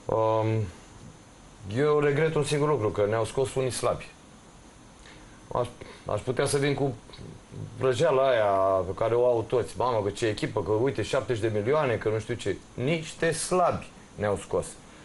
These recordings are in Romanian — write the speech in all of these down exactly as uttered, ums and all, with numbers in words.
Um, eu regret un singur lucru, că ne-au scos unii slabi. Aș, aș putea să vin cu vrăjeala aia pe care o au toți. Mamă, că ce echipă, că uite, șaptezeci de milioane, că nu știu ce. Niște slabi ne-au scos.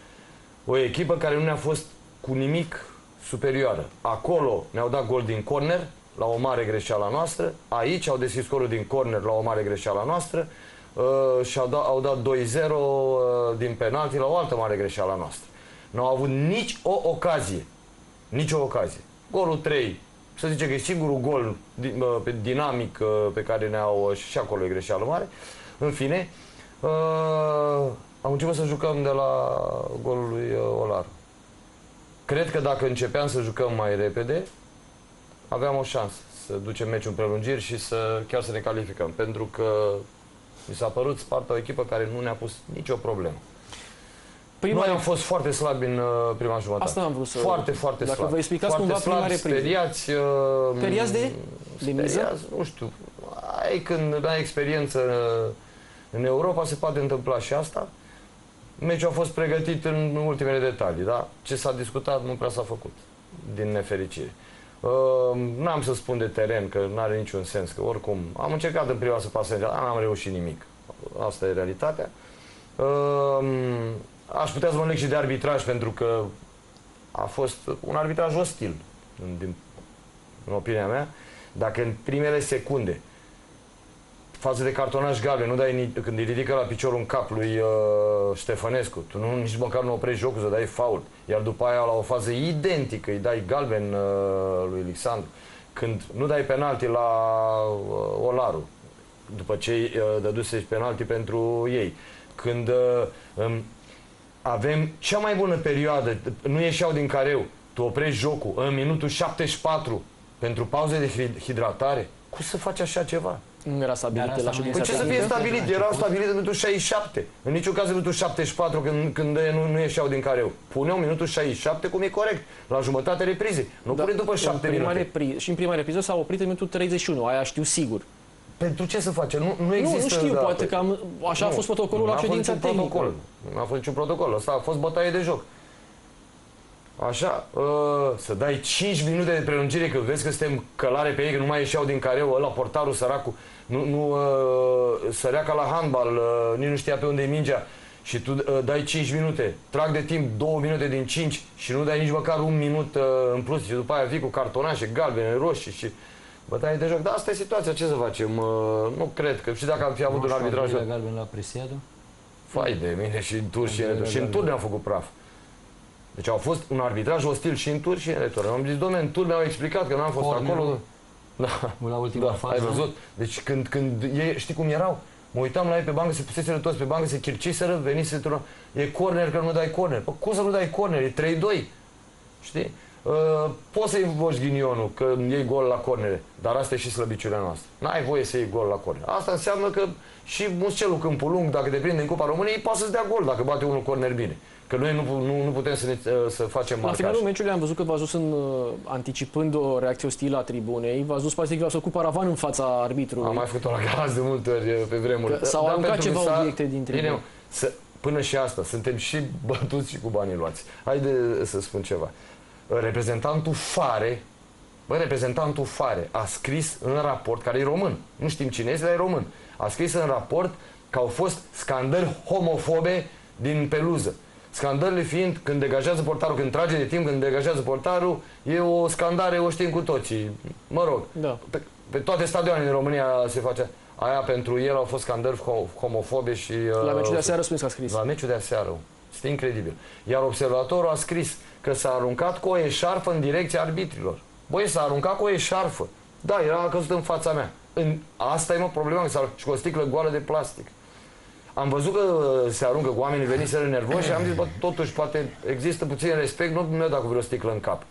O echipă care nu ne-a fost cu nimic superioară. Acolo ne-au dat gol din corner, la o mare greșeală a noastră. Aici au deschis scorul din corner, la o mare greșeală a noastră. Uh, și au dat, au dat doi zero uh, din penalti, la o altă mare greșeală a noastră. Nu au avut nici o ocazie. Nici o ocazie. Golul trei, să zice că e singurul gol dinamic pe care ne-au, și acolo e greșeală mare. În fine, uh, am început să jucăm de la golul lui Olaru. Cred că dacă începeam să jucăm mai repede, aveam o șansă să ducem meciul în prelungiri și să chiar să ne calificăm. Pentru că mi s-a părut Sparta o echipă care nu ne-a pus nicio problemă. Prima Noi am fost foarte slabi în uh, prima jumătate. Asta am vrut să... Foarte, foarte slabi. Dacă vă explicați cumva prima repriză. Speriați. Uh, speriați de? De miză? Nu știu. Ai, când ai experiență uh, în Europa, se poate întâmpla și asta. Meciul a fost pregătit în ultimele detalii, da? Ce s-a discutat nu prea s-a făcut, din nefericire. Uh, N-am să spun de teren, că nu are niciun sens, că oricum am încercat în prima să pasăm, dar n-am reușit nimic. Asta e realitatea. Uh, Aș putea să mă leg și de arbitraj, pentru că a fost un arbitraj ostil, în, din, în opinia mea. Dacă în primele secunde, față de cartonaj galben, nu dai, când îi ridică la piciorul în cap lui uh, Ștefănescu, tu nu, nici măcar nu oprești jocul să dai faul, iar după aia la o fază identică îi dai galben uh, lui Alexandru. Când nu dai penalti la uh, Olaru, după ce uh, dăduse penalti pentru ei, când uh, um, avem cea mai bună perioadă, nu ieșeau din careu, tu oprești jocul în minutul șaptezeci și patru pentru pauze de hidratare, cum să faci așa ceva? Nu era stabilit la ședința. Păi ce să fie stabilit? Era stabilit în minutul șaizeci și șapte. În niciun caz în minutul șaptezeci și patru, când, când nu, nu ieșeau din careu. Puneau minutul șaizeci și șapte, cum e corect, la jumătatea reprizei. Nu da, pune după șapte minute. Repri... Și în prima repriză s-a oprit în minutul treizeci și unu, aia știu sigur. Pentru ce să face? Nu, nu există... Nu, nu știu, da, poate că am, așa nu, a fost protocolul la ședința tehnică. Nu a fost niciun protocol. Asta a fost bătaie de joc. Așa, uh, să dai cinci minute de prelungire, că vezi că suntem călare pe ei, că nu mai ieșeau din careu, ăla, portarul, săracul, nu, nu uh, sărea ca la handbal, uh, nici nu știa pe unde e mingea, și tu uh, dai cinci minute, trag de timp două minute din cinci și nu dai nici măcar un minut uh, în plus, și după aia vii cu cartonașe galbene, roșii și bătaie de joc. Dar asta e situația, ce să facem? Uh, nu cred că, și dacă am fi avut un arbitraj... Nu galben la Presiadu? Fai de mine, și în tur și în retur. Și în tur ne-am făcut praf. Deci au fost un arbitraj ostil și în tur și în retur. Am zis, dom'le, în tur mi-au explicat că n-am fost Corner, acolo. Da. La ultima da, fază. Ai văzut? Deci când, când ei, știi cum erau? Mă uitam la ei pe bancă, se puseseră toți pe bancă, se chirciseră, veniseră, tură. E corner, că nu dai corner. Păi cum să nu dai corner? E trei doi. Știi? Uh, poți să-i voci ghinionul că iei gol la cornere, dar asta e și slăbiciunea noastră. N-ai voie să iei gol la corner. Asta înseamnă că și Muscelul Câmpul Lung, dacă te prinde în Cupa României, poate să-ți dea gol dacă bate unul corner bine. Că noi nu, nu, nu putem să, ne, să facem marcaj. La finalul meciului am văzut că v-ați dus în, anticipând o reacție ostilă a tribunei, v-ați dus practic, v-ați făcut paravan în fața arbitrului. Am mai făcut-o la Galați de multe ori pe vremuri. S-au aruncat ceva obiecte din tribună. Să, până și asta, suntem și bătuți și cu banii luați. Haide să spun ceva. Reprezentantul Fare, bă, reprezentantul Fare a scris în raport, care e român, nu știm cine este, dar e român, a scris în raport că au fost scandări homofobe din peluză. Scandările fiind când degajează portarul, când trage de timp, când degajează portarul, e o scandare, o știm cu toții. Mă rog, da. pe, pe toate stadioanele din România se face. Aia pentru el au fost scandări homofobe și... La meciul de aseară spune că a scris. La meciul de aseară. Este incredibil. Iar observatorul a scris că s-a aruncat cu o eșarfă în direcția arbitrilor. Băi, s-a aruncat cu o eșarfă. Da, era căzut în fața mea. În... Asta e, mă, problema, că s-a și cu o sticlă goală de plastic. Am văzut că se aruncă cu oamenii veniseră nervoși și am zis, bă, totuși, poate există puțin respect, nu mi-a dat cu vreo sticlă în cap.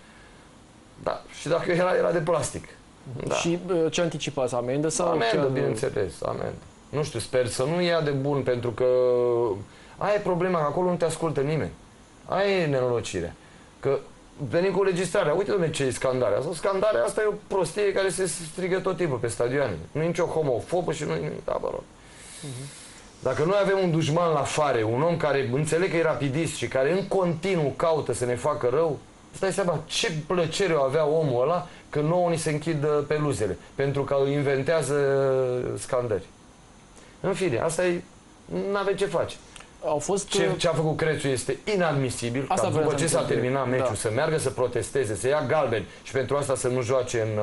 Da, și dacă era, era de plastic. Da. Și ce anticipați? Amendă sau... Amendă, bineînțeles, amendă. Nu știu, sper să nu ia de bun, pentru că aia e problema, că acolo nu te ascultă nimeni. Aia e nenorocirea. Că venim cu legistrarea. Uite, dom'le, ce e scandarea. Asta, scandarea asta e o prostie care se strigă tot timpul pe stadioane. Nu e nicio homofobă și nu e... Da, bă rog. Uh-huh. Dacă noi avem un dușman la fare, un om care înțeleg că e rapidist și care în continuu caută să ne facă rău, îți dai seama ce plăcere o avea omul ăla când nouă ni se închid peluzele, pentru că inventează scandări. În fine, asta e, n-avem ce face. Au fost... Ce, ce a făcut Crețu este inadmisibil, asta ca după ce s-a terminat meciul, da. să meargă să protesteze, să ia galbeni și pentru asta să nu joace în,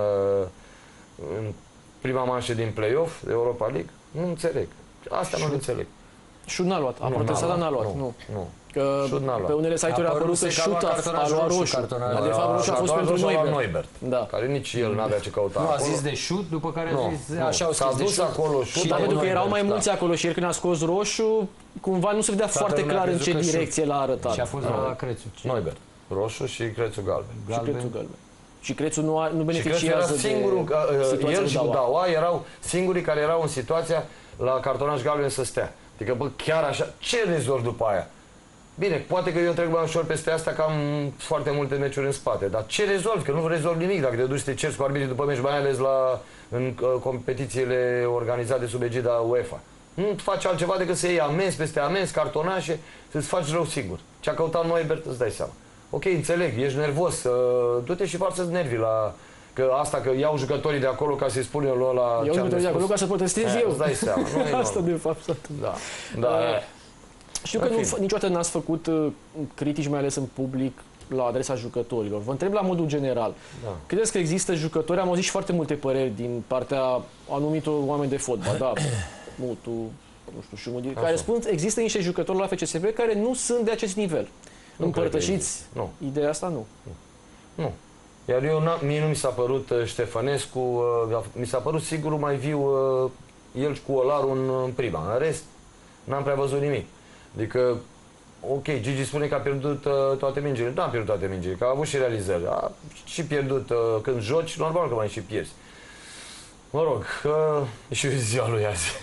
în prima manșă din play-off de Europa League. Nu înțeleg. Asta nu înțeleg. Șut n-a luat. A nu, protestat, dar n-a luat. Nu. nu. nu. Că pe unele site-uri a apărut că Șut a luat roșu. Dar de fapt roșu a fost pentru Neuber. Da. Care nici el n-avea ce căuta acolo. Nu a zis de Șut, după care a zis așa au scris de Șut. acolo Șut. Dar pentru că erau mai mulți acolo și el când a scos roșu, cumva nu se vedea foarte clar în ce direcție l-a arătat. Și a fost la Crețu. Neuber. Roșu și Crețu galben. Și Crețu galben. Și Crețu nu, a, nu beneficiază și singurul, de el și Daua. Daua erau singurii care erau în situația la cartonaș galben să stea. Adică, bă, chiar așa, ce rezolvi după aia? Bine, poate că eu trec mai ușor peste asta, că am foarte multe meciuri în spate, dar ce rezolvi? Că nu rezolvi nimic dacă te duci să te ceri cu arbitrii după meci, mai ales la, în uh, competițiile organizate sub egida UEFA. Nu faci altceva decât să iei amenzi peste amenzi, cartonașe, să-ți faci rău singur. Ce a căutat Neuber, îți dai seama. Ok, înțeleg, ești nervos, uh, du-te și varsă-ți nervii la... Că asta că iau jucătorii de acolo ca să-i spun eu la Iau jucătorii de acolo ca să protestez eu. Îți dai seama. Nu asta de fapt s-a Da. da. Uh, Știu că nu, niciodată n-ați făcut uh, critici, mai ales în public, la adresa jucătorilor. Vă întreb la modul general. Da. Credeți că există jucători, am auzit și foarte multe păreri din partea anumitor oameni de fotbal, da, Mutu, nu știu, Șumudi, care spun există niște jucători la F C S B care nu sunt de acest nivel. Nu împărtășiți nu. ideea asta? Nu. Nu. nu. Iar eu, mie nu mi s-a părut uh, Ștefănescu, uh, mi s-a părut sigur mai viu uh, el cu Olaru în, în prima. În rest, n-am prea văzut nimic. Adică, ok, Gigi spune că a pierdut uh, toate mingile. Nu a pierdut toate mingile, că a avut și realizări. A și pierdut uh, când joci, normal că mai și pierzi. Mă rog, uh, e și ziua lui azi.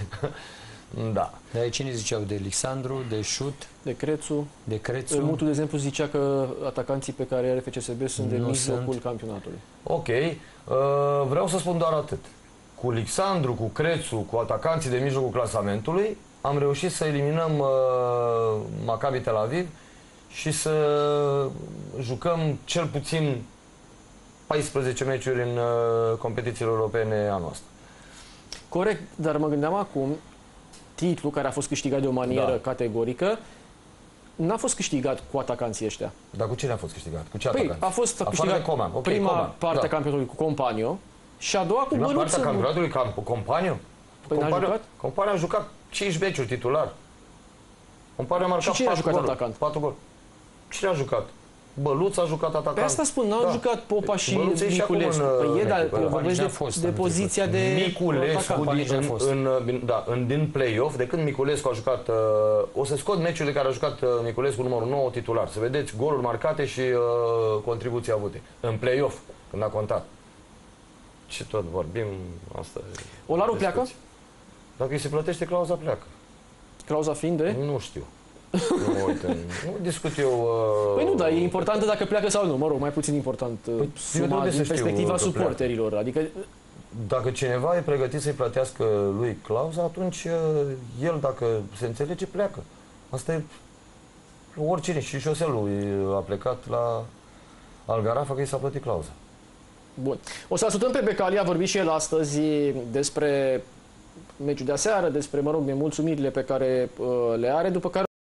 Da. Dar cine ziceau? De Alexandru, de Șut, de Crețu. De Crețu. Mutu, de exemplu, zicea că atacanții pe care are F C S B sunt de mijlocul campionatului. Ok. Uh, vreau să spun doar atât. Cu Alexandru, cu Crețu, cu atacanții de mijlocul clasamentului, am reușit să eliminăm uh, Maccabi Tel Aviv și să jucăm cel puțin paisprezece meciuri în uh, competițiile europene anul ăsta. Corect, dar mă gândeam acum, titlul care a fost câștigat de o manieră da. categorică, n-a fost câștigat cu atacanții ăștia. Dar cu cine a fost câștigat? Cu ce păi, atacanți? a fost câștigat Coman. Okay, prima Coman. parte da. a campionatului cu Companio și a doua cu prima Bănuță. Prima parte a campionatului cu Companio? Păi n-a jucat? Companio a jucat cinci meciuri titular. Companio a marcat și cine a jucat goluri, atacant? patru gol. Cine a jucat? Băluț a jucat atacant. Pe asta spun, n-au da. jucat Popa și Miculescu. Păi e, dar vorbesc de, de poziția de Miculescu din, în, în, în, da, în, din play-off, de când Miculescu a jucat, uh, o să scot meciul de care a jucat uh, Miculescu numărul nouă titular, să vedeți goluri marcate și uh, contribuții avute. În play-off, când a contat. Ce tot vorbim, asta Olaru pleacă? Dacă îi se plătește, clauza pleacă. Clauza fiind de? Nu știu. Nu, uite, nu discut eu... Uh... Păi nu, dar e important dacă pleacă sau nu. Mă rog, mai puțin important păi, suma din perspectiva suporterilor. Adică... Dacă cineva e pregătit să-i plătească lui clauza, atunci el, dacă se înțelege, pleacă. Asta e oricine. Și Șoselul a plecat la Algarafa că i s-a plătit clauza. Bun. O să ascultăm pe Becali, a vorbit și el astăzi despre meciul de aseară, despre, mă rog, nemulțumirile pe care uh, le are, după care